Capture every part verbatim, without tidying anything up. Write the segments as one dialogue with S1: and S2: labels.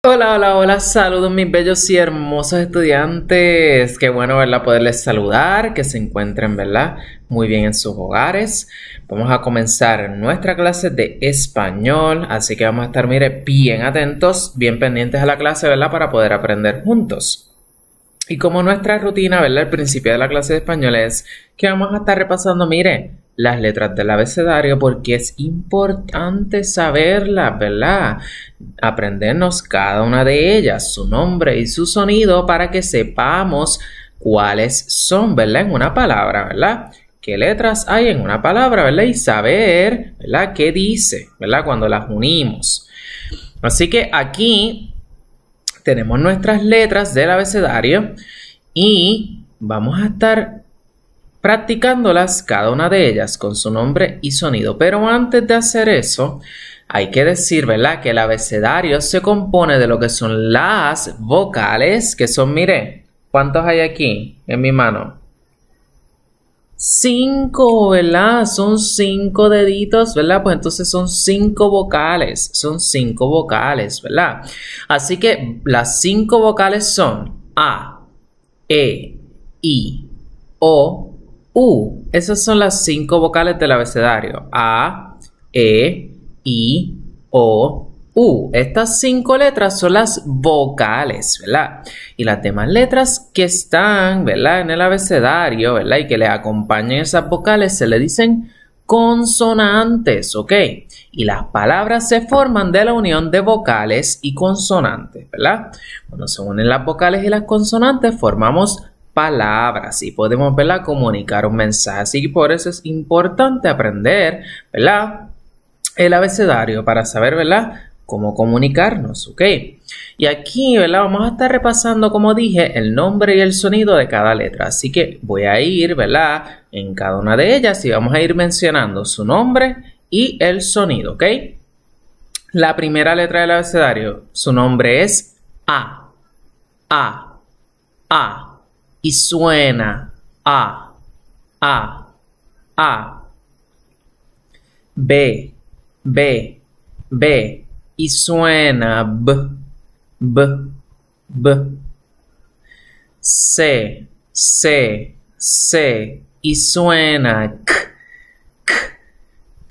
S1: Hola, hola, hola, saludos mis bellos y hermosos estudiantes. Qué bueno, ¿verdad? Poderles saludar, que se encuentren, ¿verdad? Muy bien en sus hogares. Vamos a comenzar nuestra clase de español, así que vamos a estar, mire, bien atentos, bien pendientes a la clase, ¿verdad? Para poder aprender juntos. Y como nuestra rutina, ¿verdad? El principio de la clase de español es que vamos a estar repasando, mire, las letras del abecedario porque es importante saberlas, ¿verdad? Aprendernos cada una de ellas, su nombre y su sonido para que sepamos cuáles son, ¿verdad? En una palabra, ¿verdad? ¿Qué letras hay en una palabra, ¿verdad? Y saber, ¿verdad? ¿Qué dice, ¿verdad? Cuando las unimos. Así que aquí tenemos nuestras letras del abecedario y vamos a estar practicándolas cada una de ellas con su nombre y sonido. Pero antes de hacer eso, hay que decir, ¿verdad? Que el abecedario se compone de lo que son las vocales, que son, mire, ¿cuántos hay aquí en mi mano? Cinco, ¿verdad? Son cinco deditos, ¿verdad? Pues entonces son cinco vocales, son cinco vocales, ¿verdad? Así que las cinco vocales son A, E, I, O, U. Esas son las cinco vocales del abecedario. A, E, I, O, U. Estas cinco letras son las vocales, ¿verdad? Y las demás letras que están, ¿verdad? En el abecedario, ¿verdad? Y que le acompañan esas vocales se le dicen consonantes, ¿ok? Y las palabras se forman de la unión de vocales y consonantes, ¿verdad? Cuando se unen las vocales y las consonantes formamos palabras y podemos, ¿verdad? Comunicar un mensaje. Así que por eso es importante aprender, ¿verdad? El abecedario para saber, ¿verdad? Cómo comunicarnos, ¿ok? Y aquí, ¿verdad? Vamos a estar repasando, como dije, el nombre y el sonido de cada letra. Así que voy a ir, ¿verdad? En cada una de ellas y vamos a ir mencionando su nombre y el sonido, ¿ok? La primera letra del abecedario, su nombre es A. A. A. Y suena A. A. A. B. B. B. Y suena B. B. B. C. C. C. Y suena K. K. K.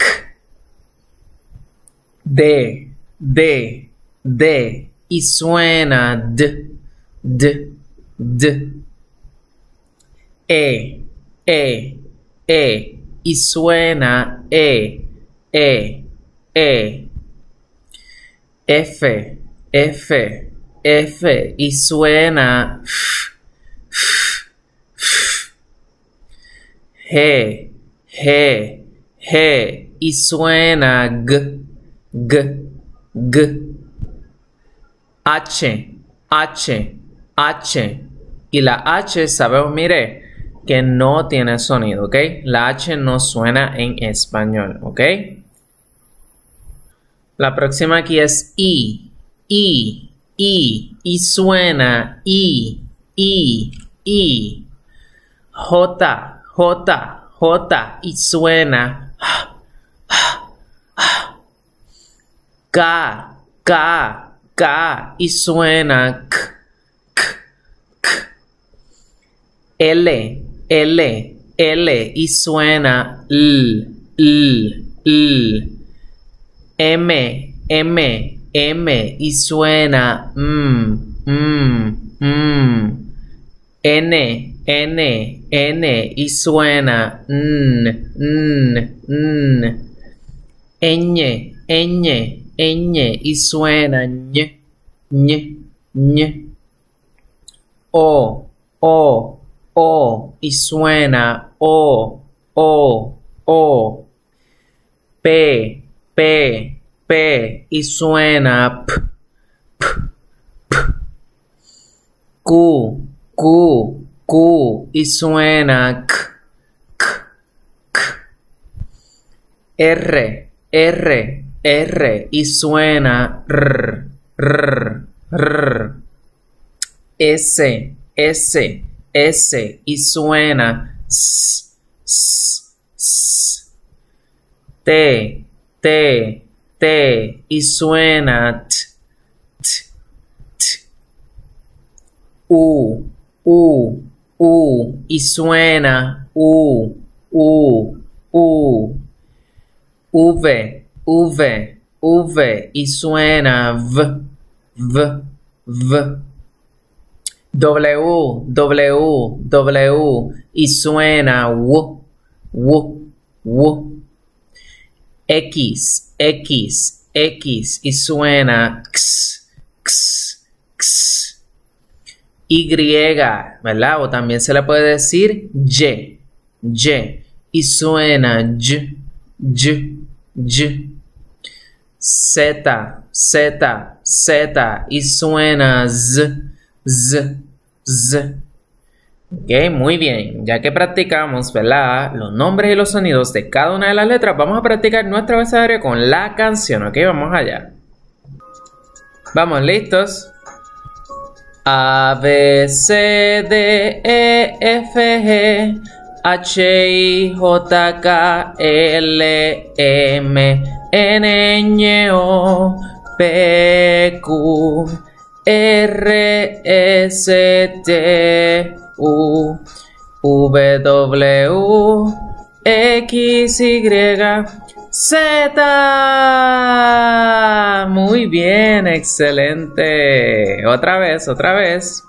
S1: D. D. D. Y suena D. D. D. E. E. E. Y suena E. E. E. F. F. F. Y suena F. F. F. G. G. G. Y suena G. G. G. H. H. H. Y la H, sabemos, mire, que no tiene sonido, ¿ok? La H no suena en español, ¿ok? La próxima aquí es I. I. I. Y suena I. I. I. J. J. J. Y suena K. K. K. Y suena K. K. K. L. L. L. Y suena L. L. L. M. M. M. Y suena M. M. M. N. N. N. Y suena N. N. N. Ñ. Ñ. Ñ. Y suena Ñ. Ñ. Ñ. O. O. O. Y suena O. O. O. P. P. P. Y suena P. P. P. Q. Q. Q. Y suena K. K. K. R. R. R. Y suena R. R. R. S. S. S. Y suena S. S. S. T. T. T. Y suena T. T. U, U, U, y suena U, U, U. V, V, V, y suena V, V, V. W, W, W, y suena W, W, W. X, X, X, y suena X, X, X. Y, ¿verdad? O también se le puede decir Y, Y, y suena Y, Y, Y. Z, Z, Z, y suena Z, Z, Z. Ok, muy bien. Ya que practicamos, ¿verdad?, los nombres y los sonidos de cada una de las letras, vamos a practicar nuestro abecedario con la canción. Ok, vamos allá. Vamos, ¿listos? A, B, C, D, E, F, G, H, I, J, K, L, M, N, Ñ, O, P, Q, R, S, T, U, V, W, X, Y, Z. Muy bien, excelente. Otra vez, otra vez.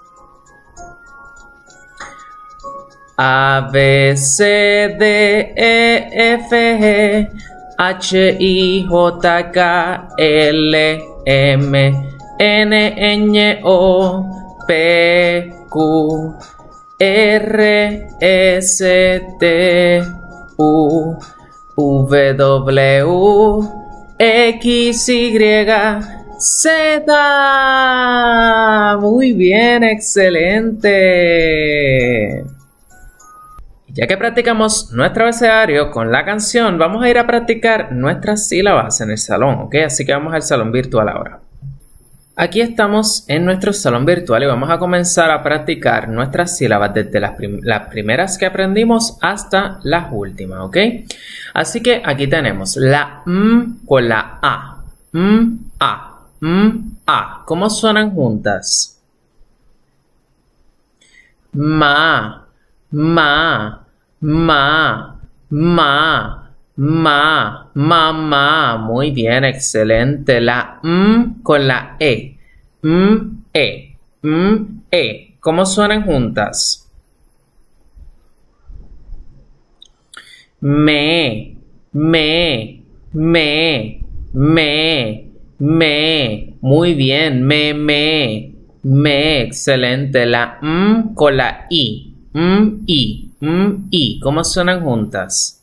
S1: A, B, C, D, E, F, G, H, I, J, K, L, M, N, Ñ, O, P, Q, R, S, T, U, V, W, X, Y, Z. Muy bien, excelente. Ya que practicamos nuestro abecedario con la canción, vamos a ir a practicar nuestras sílabas en el salón, ¿ok? Así que vamos al salón virtual ahora. Aquí estamos en nuestro salón virtual y vamos a comenzar a practicar nuestras sílabas desde las, prim las primeras que aprendimos hasta las últimas, ¿ok? Así que aquí tenemos la M con la A. M, A, M, A. ¿Cómo suenan juntas? Ma, ma, ma, ma, ma, mamá. Muy bien, excelente. La M con la E. M, E, M, E. ¿Cómo suenan juntas? Me, me, me, me, me. Muy bien, me, me, me. Excelente. La M con la I. M, I, M, I. ¿Cómo suenan juntas?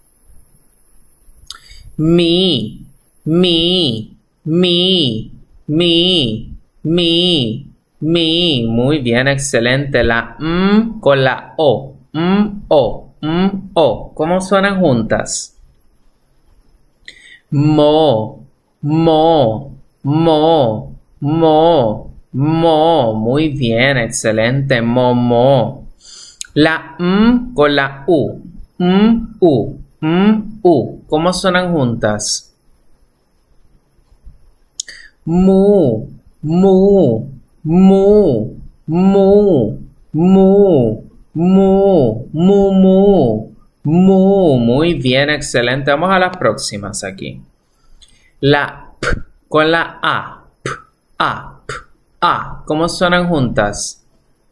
S1: Mi, mi, mi, mi, mi, mi. Muy bien, excelente. La M con la O. M, O, M, O. ¿Cómo suenan juntas? Mo, mo, mo, mo, mo. Muy bien, excelente. Mo, mo. La M con la U. M, U, M, U. ¿Cómo suenan juntas? Mu, mu, mu, mu, mu, mu, mu, mu, mu. Muy bien, excelente. Vamos a las próximas aquí. La P con la A. P, A, P, A. ¿Cómo suenan juntas?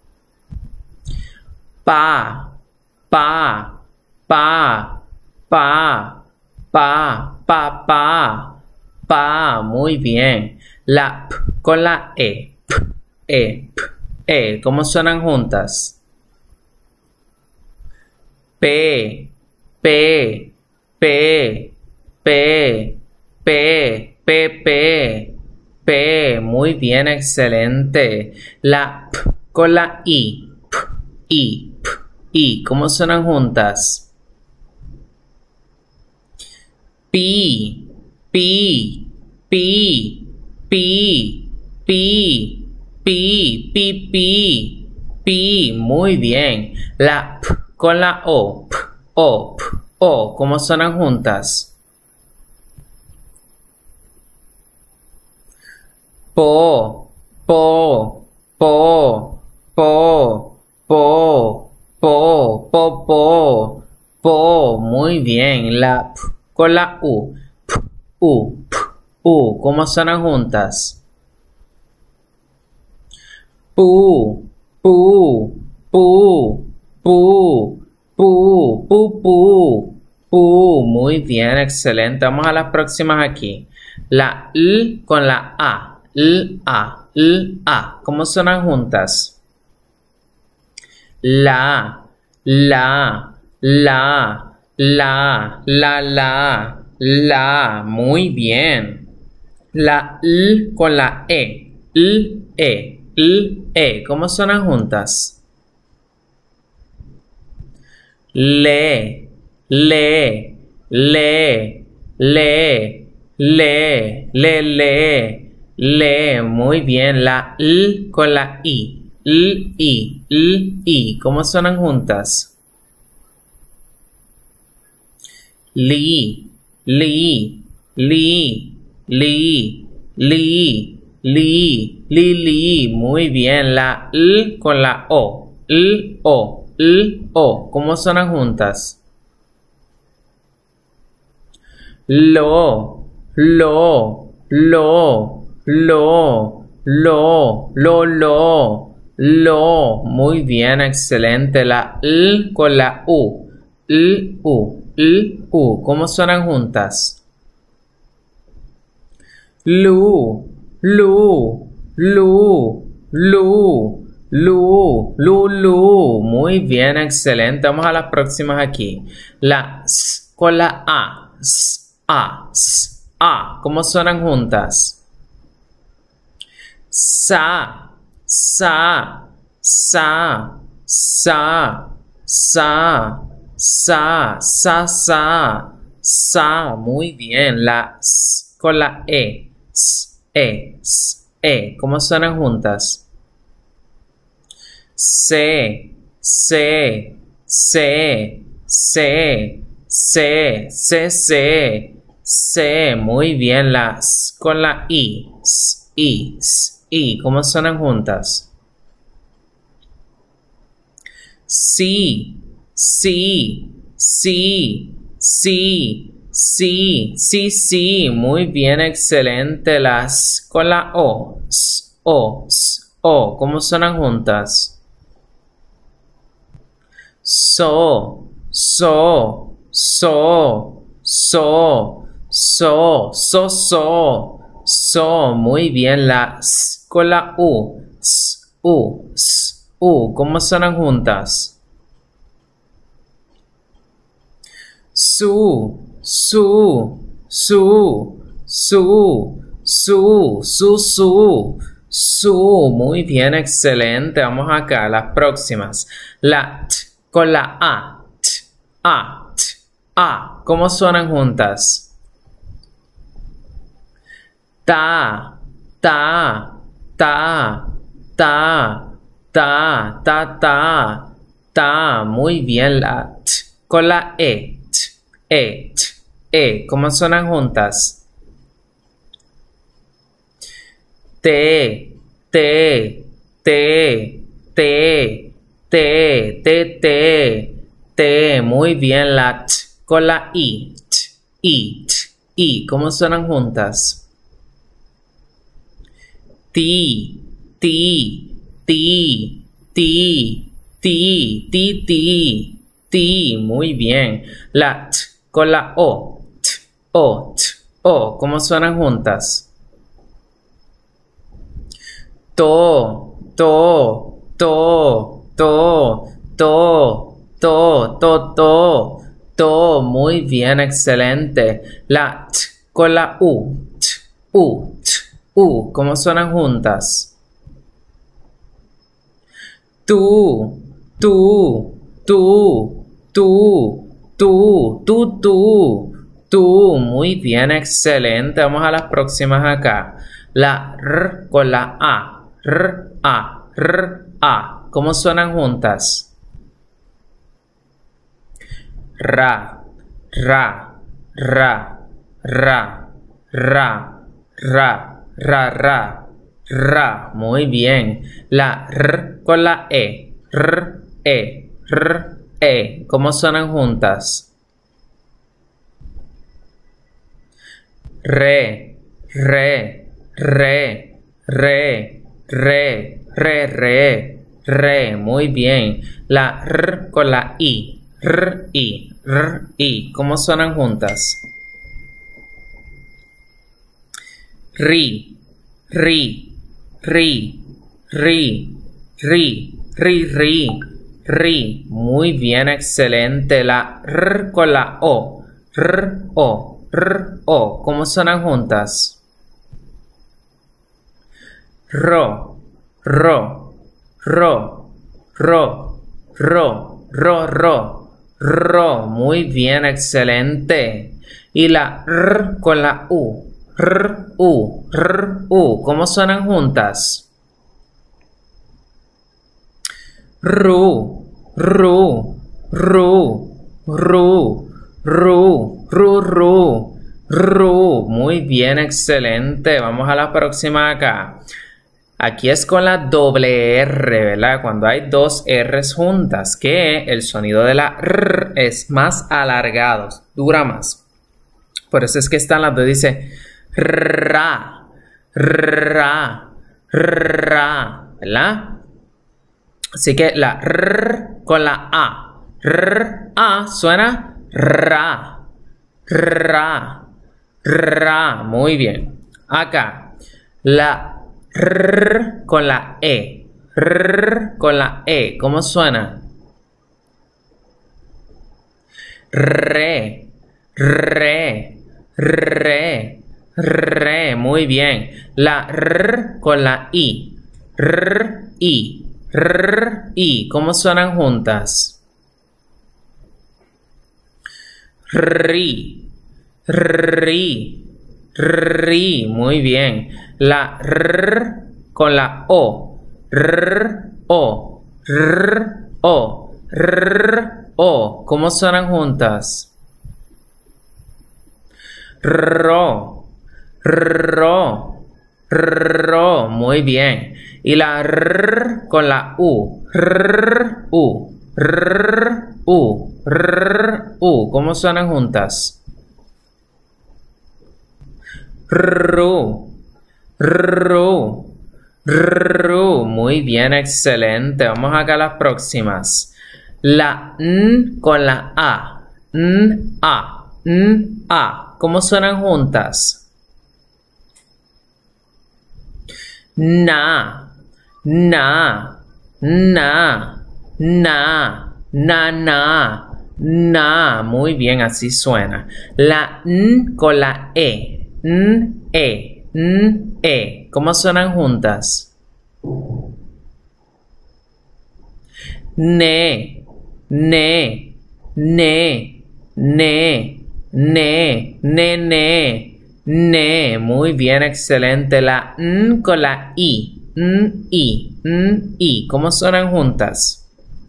S1: Pa, pa, pa, pa, pa, pa, pa, pa. Muy bien. La P con la E. P, E, P, E. ¿Cómo suenan juntas? P, P, P, P, P, P, P, P. Muy bien, excelente. La P con la I. P, I, P, I. ¿Cómo suenan juntas? Pi, pi, pi, pi, pi, pi, pi, pi, pi. Muy bien. La P con la O. P, O, P, O. ¿Cómo suenan juntas? Po, po, po, po, po, po, po, po, po. Muy bien. La p con la u. P, u, p, u. ¿Cómo suenan juntas? Pu, pu, pu, pu, pu, pu, pu, pu. Muy bien, excelente. Vamos a las próximas aquí. La L con la A. L, A, L, A. ¿Cómo suenan juntas? La, la, la, la, la, la, la. Muy bien. La L con la E. L, E, L, E. ¿Cómo suenan juntas? Le, le, le, le, le, le, le, le. Muy bien. La L con la I. L, I, L, I. ¿Cómo suenan juntas? Li, li, li, li, li, li, li, li. Muy bien. La L con la O. L, O, L, O. ¿Cómo suenan juntas? Lo, lo, lo, lo, lo, lo, lo, lo. Muy bien, excelente. La L con la U. L, U, L, U. ¿Cómo suenan juntas? Lu, lu, lu, lu, lu, lu, lu. Muy bien, excelente. Vamos a las próximas aquí. La S con la A. S, A, S, A. ¿Cómo suenan juntas? Sa, sa, sa, sa, sa, sa, sa, sa, sa. Muy bien. La S con la E. S, E, S, E. ¿Cómo suenan juntas? Se, se, se, se, se, se, se, se. Muy bien. La S con la I. S, I, S, I. ¿Cómo suenan juntas? Sí, sí, sí, sí, sí, sí, sí. Muy bien, excelente. La S con la O. S, O, S, O. ¿Cómo suenan juntas? So, so, so, so, so, so, so, so. Muy bien. La S con la U. S, U, S, U. ¿Cómo suenan juntas? Su, su, su, su, su, su, su, su. Muy bien, excelente. Vamos acá, las próximas. La T con la A. T, A, T, A. ¿Cómo suenan juntas? Ta, ta, ta, ta, ta, ta, ta, ta. Muy bien. La T con la E. T, E, T, E. ¿Cómo suenan juntas? Te, te, te, te, te, te, te, te. Muy bien. La T con la I. T, I, T, I. ¿Cómo suenan juntas? Ti, ti, ti, ti, ti, ti, ti, ti. Muy bien. La T con la O. T, O, T, O. ¿Cómo suenan juntas? To, to, to, to, to, to, to, to, to. Muy bien, excelente. La T con la U. T, U, T, U. ¿Cómo suenan juntas? Tú, tú, tú, tú, tú, tú, tú, tú. Muy bien, excelente. Vamos a las próximas acá. La R con la A. R, A, R, A. ¿Cómo suenan juntas? Ra, ra, ra, ra, ra, ra, ra, ra, ra, muy bien. La r con la e, r, e, r, e. ¿Cómo suenan juntas? Re, re, re, re, re, re, re, re. Muy bien. La r con la i, r, i, r, i. ¿Cómo suenan juntas? Ri, ri, ri, ri, ri, ri, ri, ri. Muy bien, excelente. La r con la o, r, o, r, o. ¿Cómo suenan juntas? Ro, ro, ro, ro, ro, ro, ro, ro. Muy bien, excelente. Y la r con la u, r, u, r, u. ¿Cómo suenan juntas? Ru, ru, ru, ru, ru, ru, ru, ru. Muy bien, excelente. Vamos a la próxima acá. Aquí es con la doble R, ¿verdad? Cuando hay dos R's juntas, que el sonido de la R es más alargado, dura más. Por eso es que están las dos, dice ra, ra, ra, ¿verdad? Así que la R con la A, R, A suena ra, ra, ra. Muy bien. Acá, la R con la E, R con la E. ¿Cómo suena? Re, re, re, re. Muy bien. La R con la I, R, I, R, I. ¿Cómo suenan juntas? Ri, ri, ri. Muy bien. La R con la O, R, O, R, O, R, O. ¿Cómo suenan juntas? Ro, ro, ro. Muy bien. Y la R con la U, R, U, R, U, R, U. ¿Cómo suenan juntas? Ru, ru, ru. Muy bien, excelente. Vamos acá a las próximas. La N con la A, N, A, N, A. ¿Cómo suenan juntas? Na, na, na, na, na, na, na. Muy bien, así suena. La N con la E, N, E, N, E. ¿Cómo suenan juntas? Ne, ne, ne, ne, ne, ne, ne, ne. Muy bien, excelente. La N con la I, N, I, N, I. ¿Cómo suenan juntas?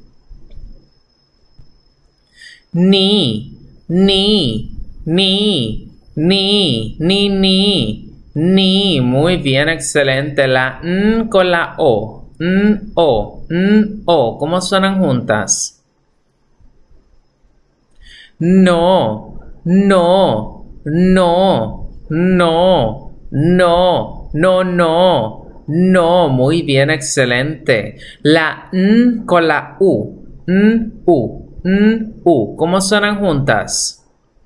S1: Ni, ni, ni, ni, ni, ni, ni. Muy bien, excelente. La N con la O, N, O, N, O. ¿Cómo suenan juntas? No, no, no, no, no, no, no, no. Muy bien, excelente. La N con la U, N, U, N, U. ¿Cómo suenan juntas?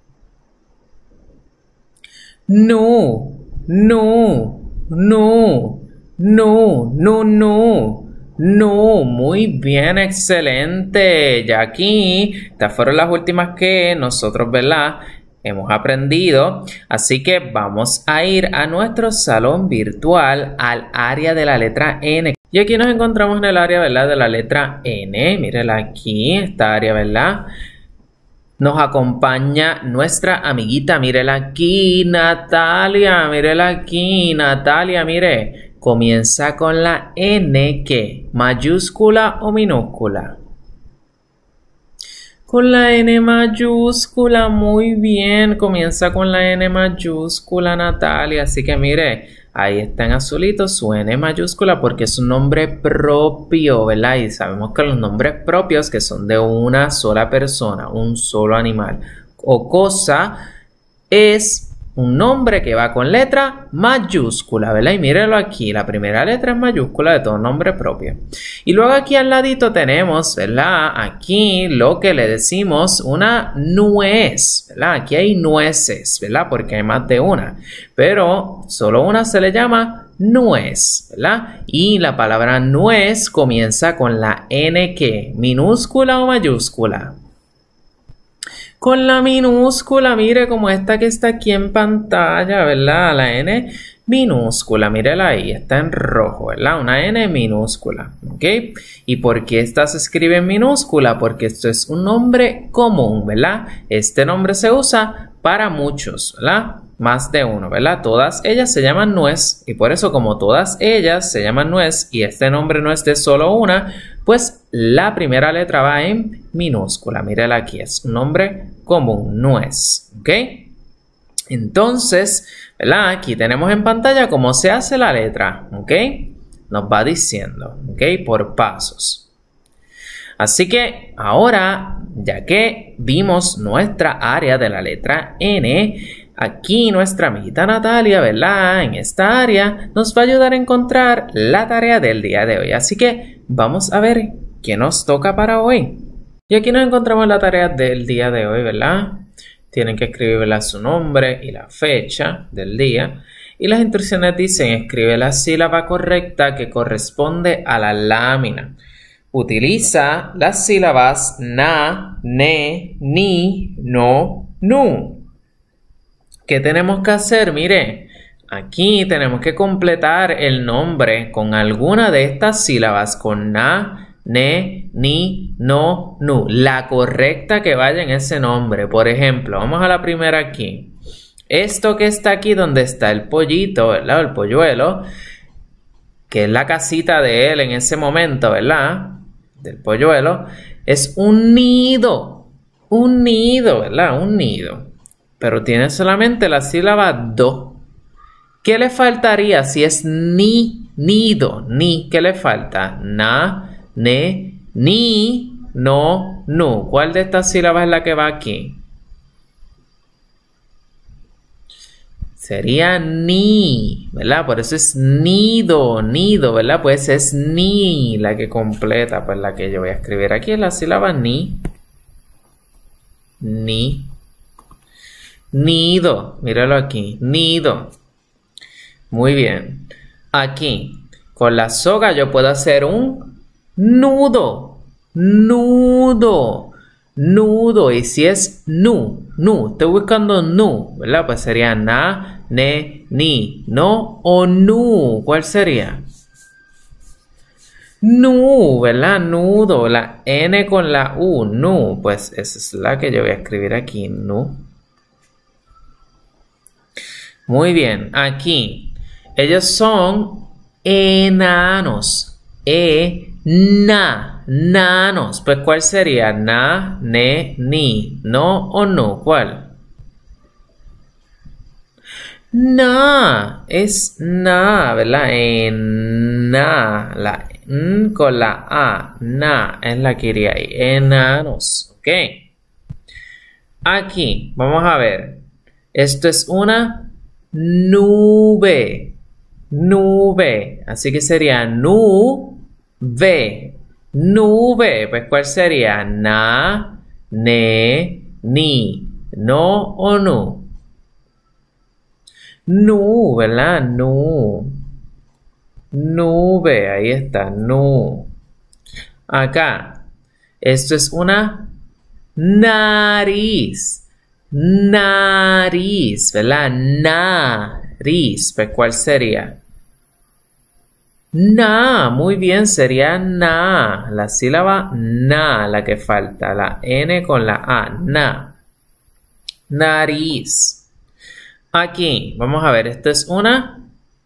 S1: No, no, no, no, no, no, no. Muy bien, excelente. Ya aquí, estas fueron las últimas que nosotros, ¿verdad?, hemos aprendido. Así que vamos a ir a nuestro salón virtual, al área de la letra N. Y aquí nos encontramos en el área, ¿verdad?, de la letra N. Mírenla aquí, esta área, ¿verdad? Nos acompaña nuestra amiguita, mírela aquí, Natalia, mírela aquí, Natalia, mire. Comienza con la N, ¿qué? ¿Mayúscula o minúscula? Con la N mayúscula, muy bien. Comienza con la N mayúscula, Natalia. Así que mire, Ahí está en azulito su N mayúscula porque es un nombre propio, ¿verdad? Y sabemos que los nombres propios que son de una sola persona, un solo animal o cosa, es un nombre que va con letra mayúscula, ¿verdad? Y mírenlo aquí, la primera letra es mayúscula de todo nombre propio. Y luego aquí al ladito tenemos, ¿verdad? Aquí lo que le decimos una nuez, ¿verdad? Aquí hay nueces, ¿verdad? Porque hay más de una, pero solo una se le llama nuez, ¿verdad? Y la palabra nuez comienza con la N, ¿qué? ¿Minúscula o mayúscula? Con la minúscula, mire como esta que está aquí en pantalla, ¿verdad? La N minúscula, mírela ahí, está en rojo, ¿verdad? Una N minúscula, ¿ok? ¿Y por qué esta se escribe en minúscula? Porque esto es un nombre común, ¿verdad? Este nombre se usa para muchos, ¿verdad? Más de uno, ¿verdad? Todas ellas se llaman nuez y por eso como todas ellas se llaman nuez y este nombre no es de solo una, pues la primera letra va en minúscula. Mírala aquí, es un nombre común, nuez, ¿ok? Entonces, ¿verdad? Aquí tenemos en pantalla cómo se hace la letra, ¿ok? Nos va diciendo, ¿ok? Por pasos. Así que ahora, ya que vimos nuestra área de la letra N, aquí nuestra amiguita Natalia, ¿verdad? En esta área nos va a ayudar a encontrar la tarea del día de hoy. Así que vamos a ver qué nos toca para hoy. Y aquí nos encontramos la tarea del día de hoy, ¿verdad? Tienen que escribirle su nombre y la fecha del día. Y las instrucciones dicen, escribe la sílaba correcta que corresponde a la lámina. Utiliza las sílabas na, ne, ni, no, nu. ¿Qué tenemos que hacer? Mire, aquí tenemos que completar el nombre con alguna de estas sílabas, con na, ne, ni, no, nu. La correcta que vaya en ese nombre. Por ejemplo, vamos a la primera aquí. Esto que está aquí donde está el pollito, ¿verdad? El polluelo, que es la casita de él en ese momento, ¿verdad? Del polluelo, es un nido. Un nido, ¿verdad? Un nido. Pero tiene solamente la sílaba do. ¿Qué le faltaría si es ni, nido? Ni, ¿qué le falta? Na, ne, ni, no, nu. ¿Cuál de estas sílabas es la que va aquí? Sería ni, ¿verdad? Por eso es nido, nido, ¿verdad? Pues es ni la que completa, pues la que yo voy a escribir aquí es la sílaba ni. Ni. Nido, míralo aquí, nido. Muy bien. Aquí, con la soga yo puedo hacer un nudo, nudo, nudo. Y si es nu, nu, estoy buscando nu, ¿verdad? Pues sería na, ne, ni, no o nu. ¿Cuál sería? Nu, ¿verdad? Nudo, la N con la U, nu. Pues esa es la que yo voy a escribir aquí, nu. Muy bien, aquí. Ellos son enanos. E, na, nanos. Pues, ¿cuál sería? Na, ne, ni, no o nu. ¿Cuál? Na, es na, ¿verdad? Ena, la n con la a, na, es la que iría ahí. Enanos, ¿ok? Aquí, vamos a ver. Esto es una nube, nube, así que sería nube, nube, pues ¿cuál sería? Na, ne, ni, no o nu. Nu, ¿verdad? Nu, nube, ahí está, nu. Acá, esto es una nariz. Nariz, ¿verdad? Nariz. Pues, ¿cuál sería? Na, muy bien, sería na. La sílaba na, la que falta. La N con la A, na. Nariz. Aquí, vamos a ver, esto es una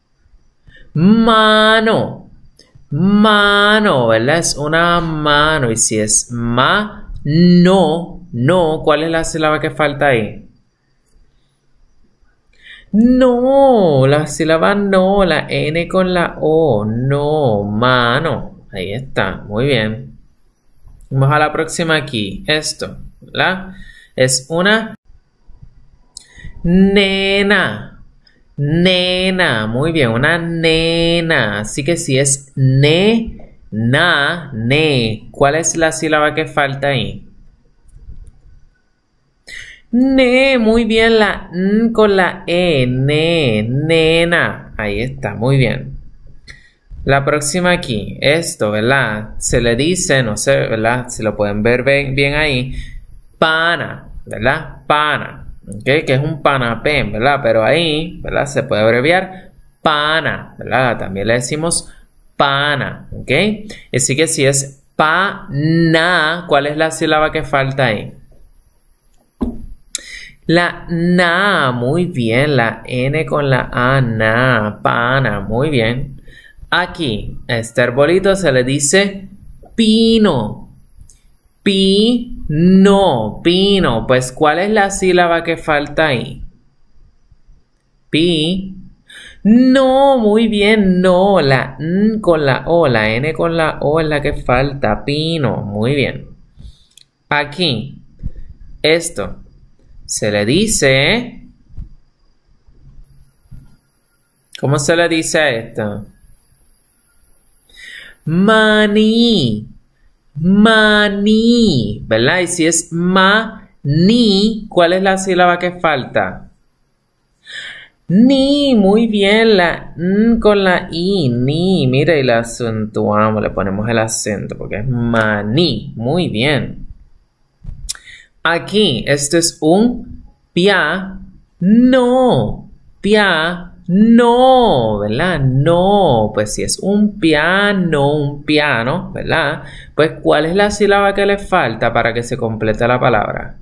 S1: mano. Mano, ¿verdad? Es una mano. Y si es ma, no. No, ¿cuál es la sílaba que falta ahí? No, la sílaba no, la N con la O. No, mano. Ahí está, muy bien. Vamos a la próxima aquí. Esto, ¿verdad? Es una nena. Nena, muy bien, una nena. Así que si es ne, na, ne. ¿Cuál es la sílaba que falta ahí? Ne, muy bien, la N con la E, ne, nena. Ahí está, muy bien. La próxima aquí, esto, ¿verdad? Se le dice, no sé, ¿verdad? Si lo pueden ver bien, bien ahí, pana, ¿verdad? Pana, ¿ok? Que es un panapén, ¿verdad? Pero ahí, ¿verdad? Se puede abreviar pana, ¿verdad? También le decimos pana, ¿ok? Así que si es pana, ¿cuál es la sílaba que falta ahí? La na, muy bien, la N con la A, na, pana, muy bien. Aquí, a este arbolito se le dice pino. Pino, pino. Pues, ¿cuál es la sílaba que falta ahí? Pi. No, muy bien, no. La N con la O, la N con la O es la que falta. Pino, muy bien. Aquí, esto. Se le dice... ¿Cómo se le dice a esto? Maní. Maní. ¿Verdad? Y si es ma-ni, ¿cuál es la sílaba que falta? Ni. Muy bien. La n con la i. Ni. Mira, y la acentuamos. Le ponemos el acento porque es maní. Muy bien. Aquí, esto es un piano, piano, ¿verdad? No, pues si es un piano, un piano, ¿verdad? Pues ¿cuál es la sílaba que le falta para que se complete la palabra?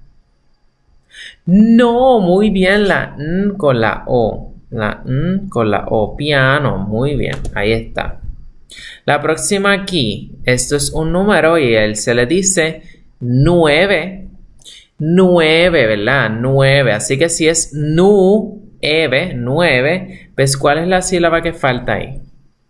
S1: No, muy bien, la N con la O, la N con la O, piano, muy bien, ahí está. La próxima aquí, esto es un número y él se le dice nueve. Nueve, ¿verdad? Nueve. Así que si es nueve, nueve, pues ¿cuál es la sílaba que falta ahí?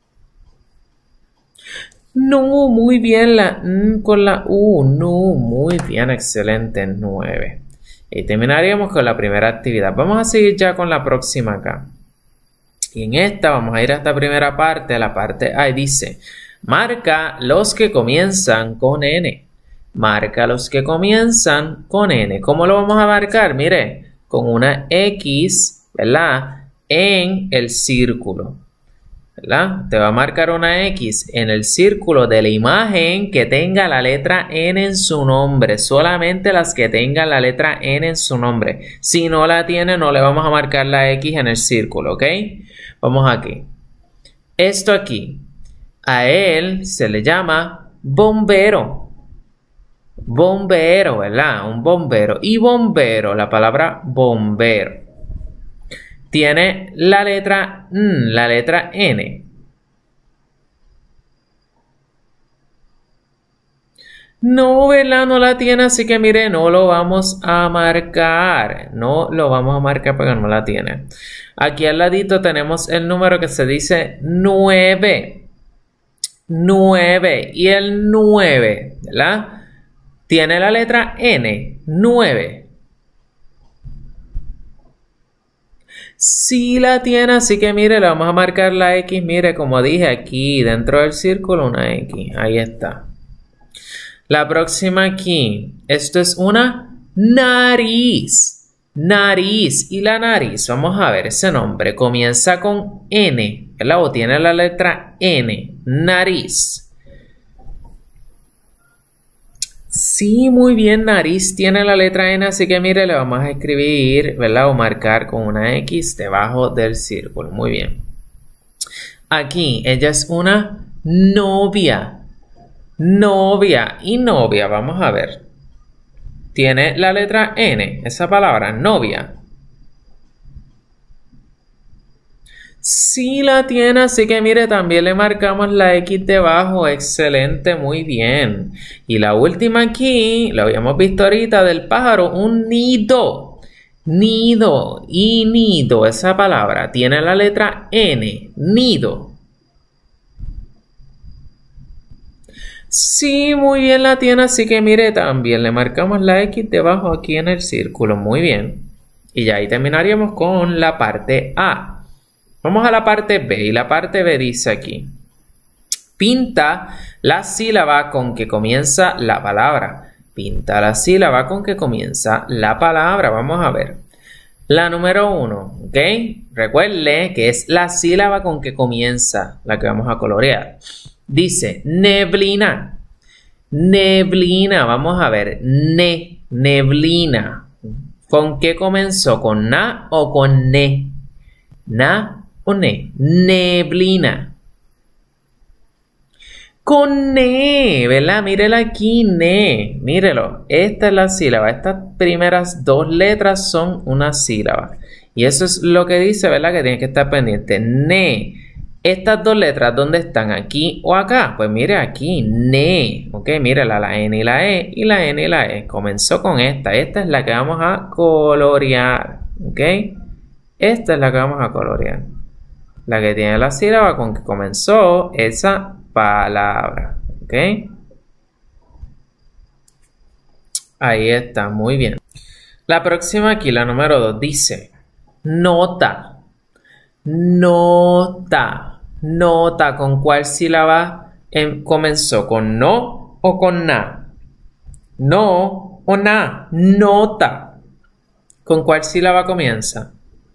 S1: No, muy bien, la N con la U. No, muy bien, excelente, nueve. Y terminaríamos con la primera actividad. Vamos a seguir ya con la próxima acá. Y en esta vamos a ir a esta primera parte, la parte A, y dice, marca los que comienzan con N. Marca los que comienzan con N. ¿Cómo lo vamos a marcar? Mire, con una X, ¿verdad? En el círculo, ¿verdad? Te va a marcar una X en el círculo de la imagen que tenga la letra N en su nombre. Solamente las que tengan la letra N en su nombre. Si no la tiene, no le vamos a marcar la X en el círculo, ¿ok? Vamos aquí. Esto aquí, a él se le llama bombero. Bombero, ¿verdad? Un bombero. Y bombero, la palabra bombero, tiene la letra N, la letra N. No, ¿verdad? No la tiene, así que mire, no lo vamos a marcar. No lo vamos a marcar porque no la tiene. Aquí al ladito tenemos el número que se dice nueve. nueve. Y el nueve, ¿verdad? Tiene la letra N, nueve. Sí la tiene, así que mire, le vamos a marcar la X, mire, como dije, aquí dentro del círculo una X, ahí está. La próxima aquí, esto es una nariz, nariz, y la nariz, vamos a ver ese nombre, comienza con N, ¿verdad? O tiene la letra N, nariz. Sí, muy bien, nariz tiene la letra N, así que mire, le vamos a escribir, ¿verdad? O marcar con una X debajo del círculo. Muy bien. Aquí, ella es una novia. Novia y novia, vamos a ver. Tiene la letra N, esa palabra, novia. Sí la tiene, así que mire, también le marcamos la X debajo. Excelente, muy bien. Y la última aquí, lo habíamos visto ahorita del pájaro, un nido. Nido y nido, esa palabra tiene la letra N, nido. Sí, muy bien la tiene, así que mire, también le marcamos la X debajo aquí en el círculo, muy bien. Y ya ahí terminaríamos con la parte A. Vamos a la parte B, y la parte B dice aquí: pinta la sílaba con que comienza la palabra. Pinta la sílaba con que comienza la palabra. Vamos a ver. La número uno, ¿ok? Recuerde que es la sílaba con que comienza la que vamos a colorear. Dice neblina. Neblina. Vamos a ver. Ne. Neblina. ¿Con qué comenzó? ¿Con na o con ne? Na o ne. Neblina. Con ne, ¿verdad? Mírelo aquí, ne. Mírelo. Esta es la sílaba. Estas primeras dos letras son una sílaba. Y eso es lo que dice, ¿verdad? Que tiene que estar pendiente. Ne. Estas dos letras, ¿dónde están? ¿Aquí o acá? Pues mire aquí, ne. Ok, mírela, la N y la E. Y la N y la E. Comenzó con esta. Esta es la que vamos a colorear. Ok. Esta es la que vamos a colorear. La que tiene la sílaba con que comenzó esa palabra. Ok. Ahí está, muy bien. La próxima aquí, la número dos, dice nota. Nota. Nota. ¿Con cuál sílaba em, comenzó? ¿Con no o con na? No o na. Nota. ¿Con cuál sílaba comienza?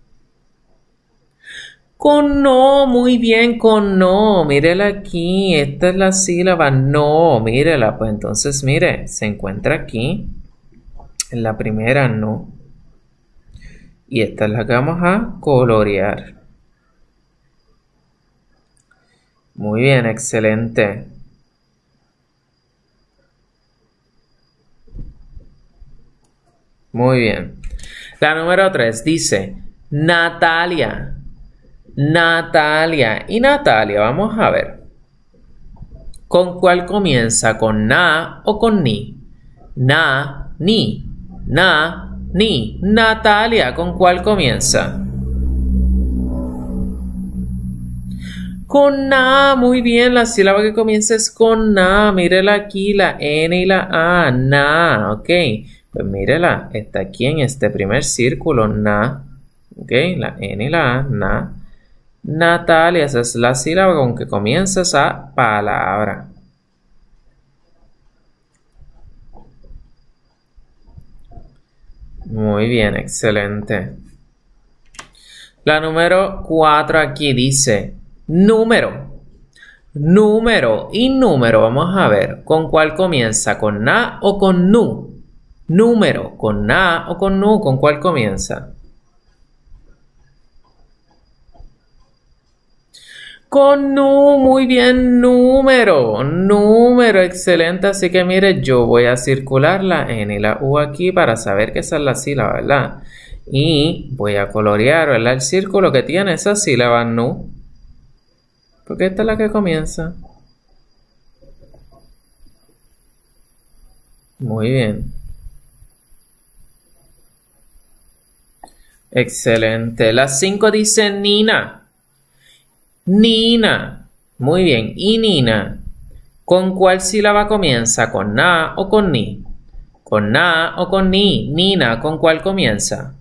S1: Con no. Muy bien, con no. Mírela aquí. Esta es la sílaba no. Mírela. Pues entonces, mire, se encuentra aquí. En la primera no. Y esta es la que vamos a colorear. Muy bien, excelente. Muy bien. La número tres dice Natalia. Natalia. Y Natalia, vamos a ver. ¿Con cuál comienza? ¿Con na o con ni? Na, ni. Na, ni. Natalia, ¿con cuál comienza? Con na, muy bien, la sílaba que comienza es con na, mírela aquí, la N y la A, na, ok, pues mírela, está aquí en este primer círculo, na, ok, la N y la A, na, Natalia, esa es la sílaba con que comienza esa palabra. Muy bien, excelente. La número cuatro aquí dice número. Número y número, vamos a ver. ¿Con cuál comienza? ¿Con na o con nu? Número, con na o con nu, ¿con cuál comienza? Con nu, muy bien, número. Número, excelente. Así que mire, yo voy a circular la N y la U aquí para saber que esa es la sílaba, ¿verdad? Y voy a colorear, ¿verdad? El círculo que tiene esa sílaba nu. Porque esta es la que comienza. Muy bien. Excelente. La cinco dice Nina. Nina. Muy bien. ¿Y Nina? ¿Con cuál sílaba comienza? ¿Con na o con ni? ¿Con na o con ni? Nina, ¿con cuál comienza?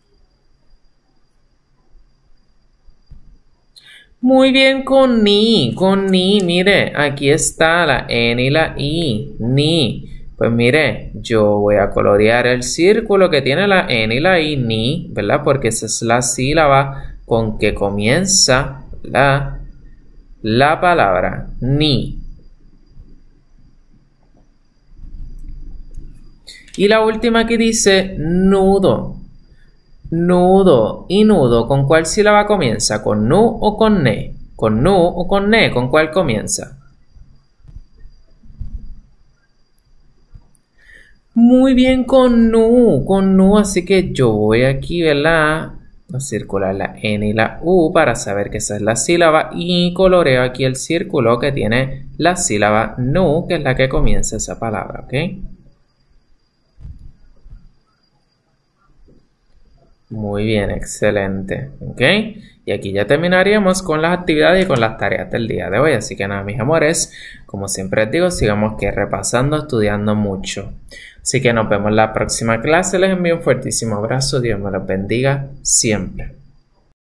S1: Muy bien, con ni, con ni, mire, aquí está la N y la I, ni. Pues mire, yo voy a colorear el círculo que tiene la N y la I, ni, ¿verdad? Porque esa es la sílaba con que comienza la, la palabra, ni. Y la última que dice nudo. Nudo y nudo, ¿con cuál sílaba comienza? ¿Con nu o con ne? ¿Con nu o con ne? ¿Con cuál comienza? Muy bien, con nu, con nu, así que yo voy aquí, ¿verdad? A circular la N y la U para saber que esa es la sílaba y coloreo aquí el círculo que tiene la sílaba nu, que es la que comienza esa palabra, ¿ok? Muy bien, excelente. ¿Ok? Y aquí ya terminaríamos con las actividades y con las tareas del día de hoy. Así que nada, mis amores, como siempre les digo, sigamos que repasando, estudiando mucho. Así que nos vemos en la próxima clase. Les envío un fuertísimo abrazo. Dios me los bendiga siempre.